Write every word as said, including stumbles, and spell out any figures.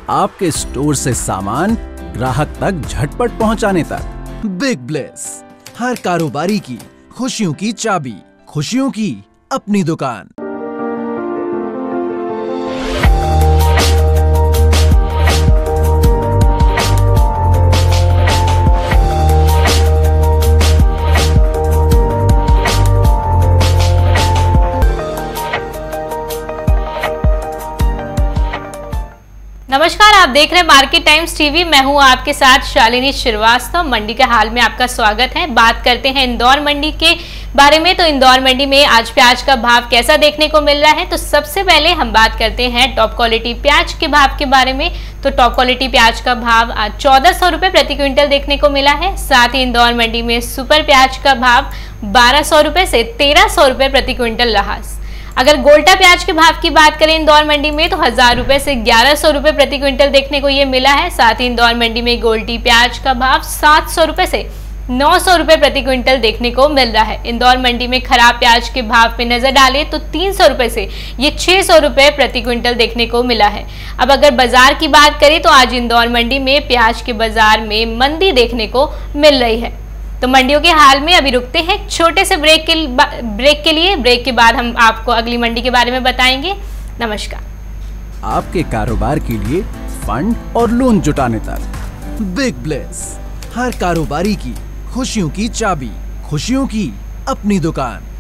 आपके स्टोर से सामान ग्राहक तक झटपट पहुंचाने तक। बिग ब्लेस, हर कारोबारी की खुशियों की चाबी, खुशियों की अपनी दुकान। नमस्कार, आप देख रहे हैं मार्केट टाइम्स टीवी। मैं हूं आपके साथ शालिनी श्रीवास्तव। मंडी के हाल में आपका स्वागत है। बात करते हैं इंदौर मंडी के बारे में। तो इंदौर मंडी में आज प्याज का भाव कैसा देखने को मिल रहा है, तो सबसे पहले हम बात करते हैं टॉप क्वालिटी प्याज के भाव के बारे में। तो टॉप क्वालिटी प्याज का भाव आज चौदह सौ रुपए प्रति क्विंटल देखने को मिला है। साथ ही इंदौर मंडी में सुपर प्याज का भाव बारह सौ रुपए से तेरह सौ रुपए प्रति क्विंटल रहा। अगर गोल्टा प्याज के भाव की बात करें इंदौर मंडी में, तो हजार रुपए से ग्यारह सौ रुपए प्रति क्विंटल देखने को ये मिला है। साथ ही इंदौर मंडी में गोल्टी प्याज का भाव सात सौ रुपए से नौ सौ रुपए प्रति क्विंटल देखने को मिल रहा है। इंदौर मंडी में खराब प्याज के भाव पे नजर डालें तो तीन सौ रुपए से ये छह सौ रुपए प्रति क्विंटल देखने को मिला है। अब अगर बाजार की बात करें तो आज इंदौर मंडी में प्याज के बाजार में मंदी देखने को मिल रही है। तो मंडियों के हाल में अभी रुकते हैं छोटे से ब्रेक के ब्रेक के लिए। ब्रेक के बाद हम आपको अगली मंडी के बारे में बताएंगे। नमस्कार। आपके कारोबार के लिए फंड और लोन जुटाने तक। बिग ब्लेस, हर कारोबारी की खुशियों की चाबी, खुशियों की अपनी दुकान।